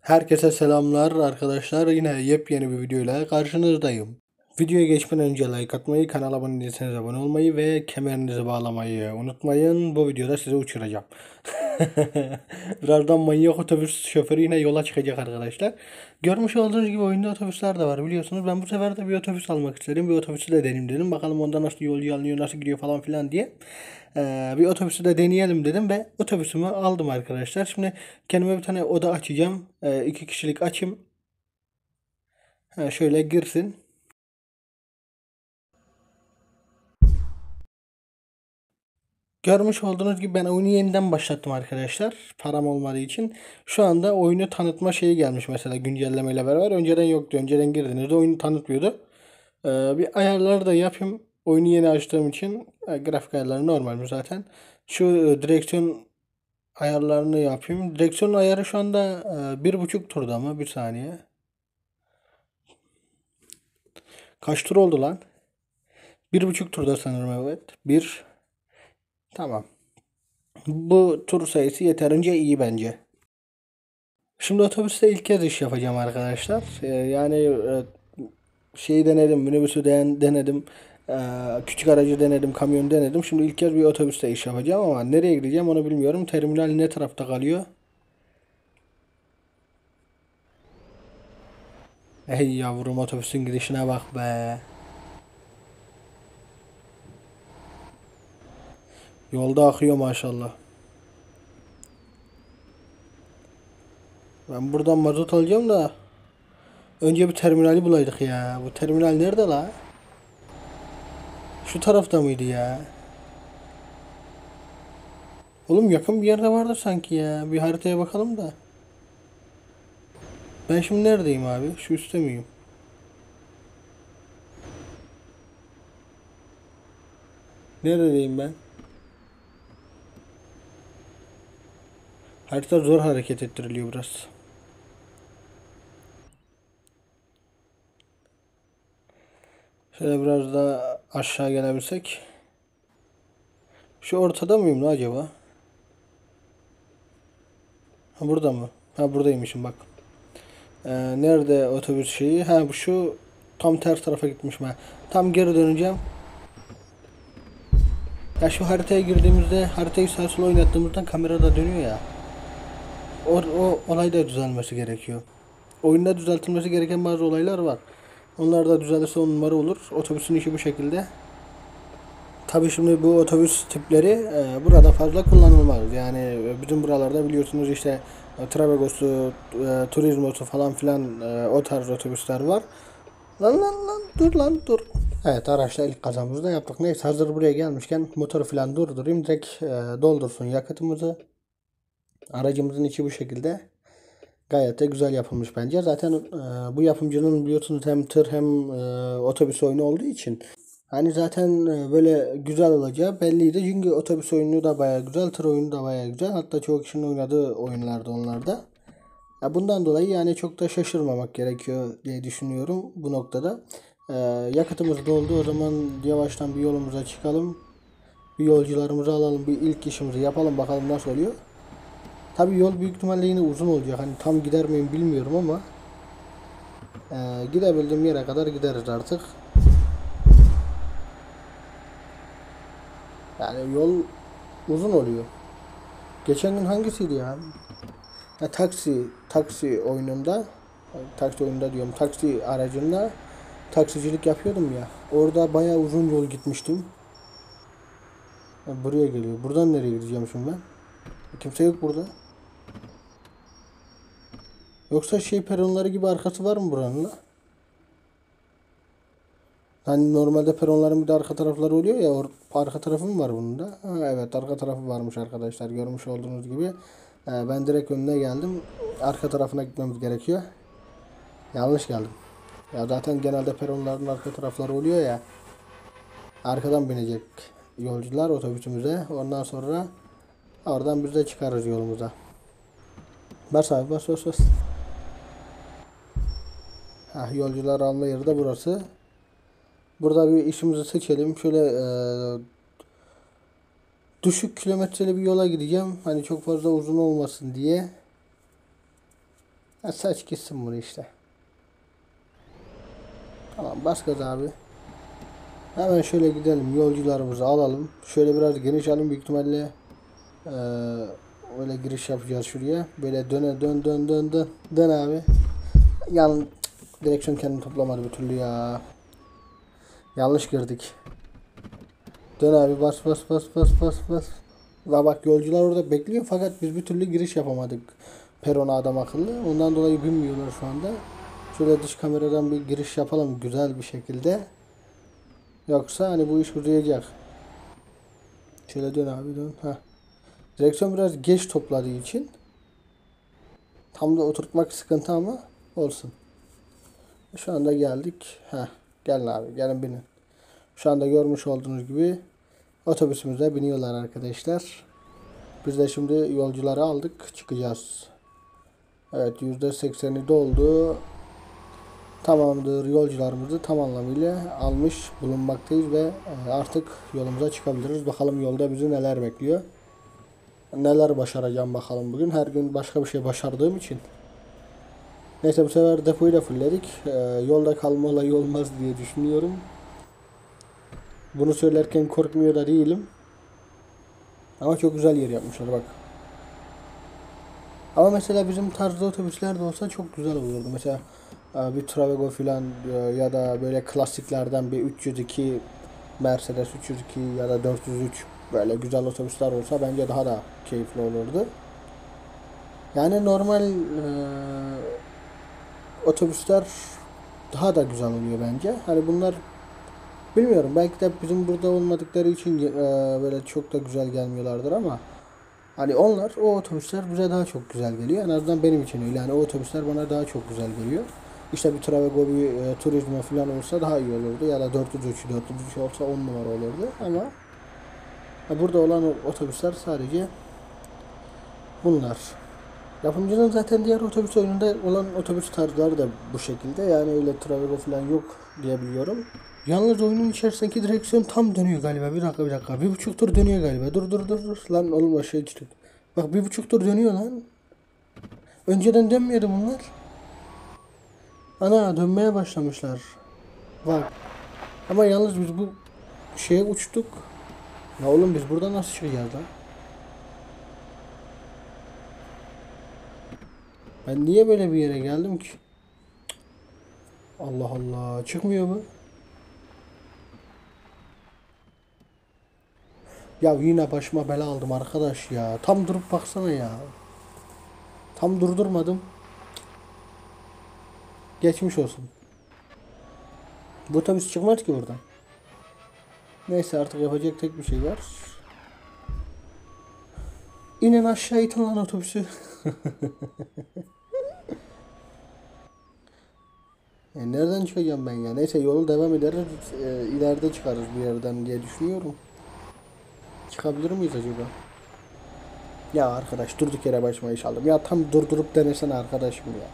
Herkese selamlar arkadaşlar. Yine yepyeni bir videoyla karşınızdayım. Videoya geçmeden önce like atmayı, kanala abone değilseniz abone olmayı ve kemerinizi bağlamayı unutmayın. Bu videoda sizi uçuracağım. Birazdan manyak otobüs şoförü yine yola çıkacak arkadaşlar. Görmüş olduğunuz gibi oyunda otobüsler de var biliyorsunuz. Ben bu sefer de bir otobüs almak istedim. Bir otobüsü de deneyim dedim. Bakalım onda nasıl yolcu alınıyor, nasıl gidiyor falan filan diye. Bir otobüsü de deneyelim dedim ve otobüsümü aldım arkadaşlar. Şimdi kendime bir tane oda açacağım. 2 kişilik açayım. Şöyle girsin. Görmüş olduğunuz gibi ben oyunu yeniden başlattım arkadaşlar. Param olmadığı için. Şu anda oyunu tanıtma şeyi gelmiş mesela güncellemeyle beraber. Önceden yoktu. Önceden girdiğinizde oyunu tanıtmıyordu. Bir ayarları da yapayım. Oyunu yeni açtığım için grafik ayarları normal mi zaten. Şu direksiyon ayarlarını yapayım. Direksiyon ayarı şu anda 1,5 turda mı? Bir saniye. Kaç tur oldu lan? 1,5 turda sanırım evet. Bir. Tamam. Bu tur sayısı yeterince iyi bence. Şimdi otobüste ilk kez iş yapacağım arkadaşlar. Şeyi denedim, minibüsü denedim. Küçük aracı denedim, kamyon denedim. Şimdi ilk kez bir otobüste iş yapacağım ama nereye gideceğim onu bilmiyorum. Terminal ne tarafta kalıyor? Ey yavrum otobüsün gidişine bak be. Yolda akıyor maşallah. Ben buradan mazot alacağım da önce bir terminali bulaydık ya. Bu terminal nerede la? Şu tarafta mıydı ya? Oğlum yakın bir yerde vardır sanki ya. Bir haritaya bakalım da. Ben şimdi neredeyim abi? Şu üstte miyim? Neredeyim ben? Harita zor hareket ettiriliyor biraz. Şöyle biraz daha aşağı gelebilsek. Şu ortada mıyım la acaba? Ha burada mı? Ha buradaymışım bak. Nerede otobüs şeyi? Ha bu şu tam ters tarafa gitmişim ha. Tam geri döneceğim. Ya şu haritaya girdiğimizde haritayı sağa sola oynattığımızda kamerada dönüyor ya. O olay da düzelmesi gerekiyor. Oyunda düzeltilmesi gereken bazı olaylar var. Onlar da düzelirse 10 numara olur. Otobüsün işi bu şekilde. Tabii şimdi bu otobüs tipleri burada fazla kullanılmaz. Yani bizim buralarda biliyorsunuz işte Trabegos'u, Turizmo'su falan filan o tarz otobüsler var. Lan dur lan dur. Evet araçla ilk kazamızı da yaptık. Neyse hazır buraya gelmişken motoru falan durdurayım. Direkt doldursun yakıtımızı. Aracımızın içi bu şekilde. Gayet de güzel yapılmış bence. Zaten bu yapımcının biliyorsunuz hem tır hem otobüs oyunu olduğu için hani zaten böyle güzel olacağı belliydi. Çünkü otobüs oyunu da baya güzel, tır oyunu da baya güzel. Hatta çoğu kişinin oynadığı oyunlarda onlarda. Ya bundan dolayı yani çok da şaşırmamak gerekiyor diye düşünüyorum bu noktada. E, Yakıtımız doldu. O zaman yavaştan bir yolumuza çıkalım. Bir yolcularımızı alalım. Bir ilk işimizi yapalım bakalım nasıl oluyor. Tabii yol büyük ihtimalle yine uzun olacak. Hani tam gider miyim bilmiyorum ama gidebildiğim yere kadar gideriz artık. Yani yol uzun oluyor. Geçen gün hangisiydi ya? Ha, taksi oyununda taksi oyununda diyorum taksi aracında taksicilik yapıyordum ya. Orada bayağı uzun yol gitmiştim. Buraya geliyor. Buradan nereye gideceğim şimdi ben? Kimse yok burada. Yoksa şey peronları gibi arkası var mı buranın la? Hani normalde peronların bir de arka tarafları oluyor ya. Arka tarafı mı var bunun da? Ha, evet arka tarafı varmış arkadaşlar. Görmüş olduğunuz gibi. Ben direkt önüne geldim. Arka tarafına gitmemiz gerekiyor. Yanlış geldim. Ya zaten genelde peronların arka tarafları oluyor ya. Arkadan binecek yolcular otobüsümüze. Ondan sonra oradan biz de çıkarız yolumuza. Bas abi bas bas bas. Yolcular alma yeri de burası. Burada bir işimizi seçelim. Şöyle düşük kilometreli bir yola gideceğim. Hani çok fazla uzun olmasın diye. Ha, saç gitsin bunu işte. Tamam, bas gaz abi. Hemen şöyle gidelim, yolcularımızı alalım. Şöyle biraz geniş alalım, büyük ihtimalle eee, öyle giriş yapacağız şuraya. Böyle dön dön dön dön dön. Dön abi. Yan direksiyon kendini toplamadı bir türlü ya. Yanlış girdik. Dön abi, bas bas bas bas bas bas. La bak, yolcular orada bekliyor fakat biz bir türlü giriş yapamadık. Perona adam akıllı. Ondan dolayı bilmiyorlar şu anda. Şöyle dış kameradan bir giriş yapalım güzel bir şekilde. Yoksa hani bu iş uzayacak. Şöyle dön abi, dön. Heh. Direksiyon biraz geç topladığı için tam da oturtmak sıkıntı ama olsun. Şu anda geldik. Heh. Gelin abi, gelin binin. Şu anda görmüş olduğunuz gibi otobüsümüze biniyorlar arkadaşlar. Biz de şimdi yolcuları aldık, çıkacağız. Evet, %80'i doldu. Tamamdır, yolcularımızı tam anlamıyla almış bulunmaktayız ve artık yolumuza çıkabiliriz. Bakalım yolda bizi neler bekliyor. Neler başaracağım bakalım bugün. Her gün başka bir şey başardığım için. Neyse, bu sefer depoyu da fullledik. Yolda kalma olayı olmaz diye düşünüyorum. Bunu söylerken korkmuyor da değilim. Ama çok güzel yer yapmışlar bak. Ama mesela bizim tarzda otobüsler de olsa çok güzel olurdu. Mesela bir Travego filan ya da böyle klasiklerden bir 302 Mercedes 302 ya da 403 böyle güzel otobüsler olsa bence daha da keyifli olurdu. Yani normal otobüsler daha da güzel oluyor bence. Hani bunlar bilmiyorum, belki de bizim burada olmadıkları için böyle çok da güzel gelmiyorlardır ama hani onlar, o otobüsler bize daha çok güzel geliyor. En azından benim için öyle. Yani o otobüsler bana daha çok güzel geliyor. İşte bir Travego, bir Turismo falan olsa daha iyi olurdu. Ya da 403 olsa 10 numara olurdu. Ama burada olan otobüsler sadece bunlar. Yapımcının zaten diğer otobüs oyununda olan otobüs tarzları da bu şekilde. Yani öyle Travego falan yok diyebiliyorum. Yalnız oyunun içerisindeki direksiyon tam dönüyor galiba. Bir dakika bir dakika. 1,5 tur dönüyor galiba. Dur dur dur dur. Lan oğlum, aşağı düştük. Bak, 1,5 tur dönüyor lan. Önceden dönmüyordu bunlar. Ana, dönmeye başlamışlar. Bak. Ama yalnız biz bu şeye uçtuk. Ya oğlum, biz buradan nasıl çıkacağız lan? Ben niye böyle bir yere geldim ki? Allah Allah. Çıkmıyor mu? Ya yine başıma bela aldım arkadaş ya. Tam durup baksana ya. Tam durdurmadım. Geçmiş olsun. Bu otobüs çıkmaz ki buradan. Neyse, artık yapacak tek bir şey var. İnin aşağı, itin lan otobüsü. Nereden çıkacağım ben ya? Neyse, yolu devam ederiz. İleride çıkarız bir yerden diye düşünüyorum. Çıkabilir miyiz acaba? Ya arkadaş, durduk yere başıma iş aldım. Ya tam durdurup denesene arkadaşım ya.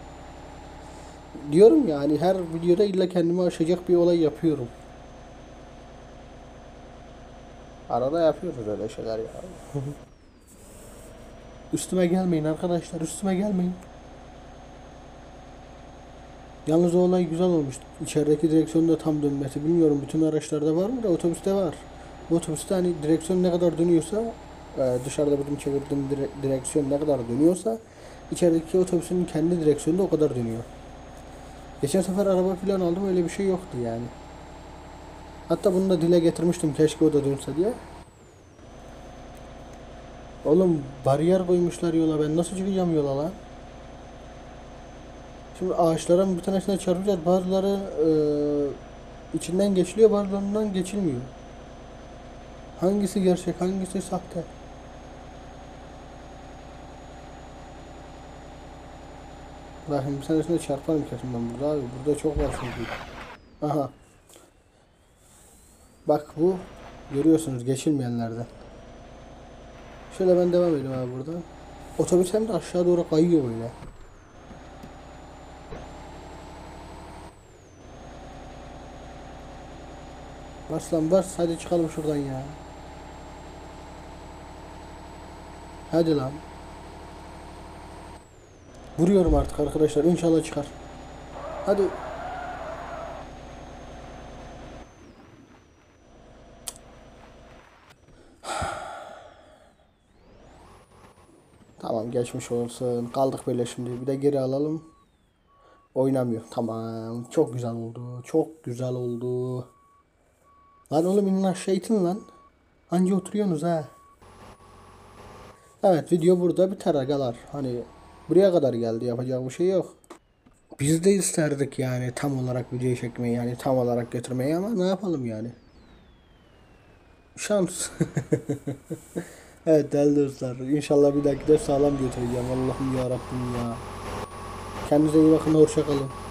Diyorum ya, hani her videoda illa kendimi aşacak bir olay yapıyorum. Arada yapıyoruz öyle şeyler ya. Üstüme gelmeyin arkadaşlar, üstüme gelmeyin. Yalnız o olay güzel olmuş. İçerideki direksiyonda tam dönmesi. Bilmiyorum bütün araçlarda var mı da otobüste var. Bu otobüste hani direksiyon ne kadar dönüyorsa, dışarıda bizim çevirdiğim direksiyon ne kadar dönüyorsa içerideki otobüsün kendi direksiyonu da o kadar dönüyor. Geçen sefer araba falan aldım, öyle bir şey yoktu yani. Hatta bunu da dile getirmiştim, keşke o da dönse diye. Oğlum, bariyer koymuşlar yola, ben nasıl çıkacağım yola lan? Şimdi ağaçların bir tanesine çarpacağız. Bazıları içinden geçiliyor, bazılarından geçilmiyor. Hangisi gerçek, hangisi sahte? Bakın, bir tanesine çarparım kesin ben burada abi. Burada çok var çünkü. Aha. Bak, bu görüyorsunuz geçilmeyenlerden. Şöyle ben devam edeyim abi burada. Otobüs hem de aşağı doğru kayıyor böyle. Bas lan bas, hadi çıkalım şuradan ya. Hadi lan. Vuruyorum artık arkadaşlar. İnşallah çıkar. Hadi. Tamam, geçmiş olsun. Kaldık böyle şimdi. Bir de geri alalım. Oynamıyor. Tamam. Çok güzel oldu. Çok güzel oldu. Lan oğlum, inin aşağı itin lan. Anca oturuyorsunuz ha. Evet, video burada biter agalar. Hani buraya kadar geldi. Yapacak bir şey yok. Biz de isterdik yani tam olarak videoyu çekmeyi, yani tam olarak götürmeyi, ama ne yapalım yani. Şans. Evet değerli dostlar. İnşallah bir dahaki de sağlam götüreceğim. Allah'ım ya Rabbim ya. Kendinize iyi bakın. Hoşça kalın.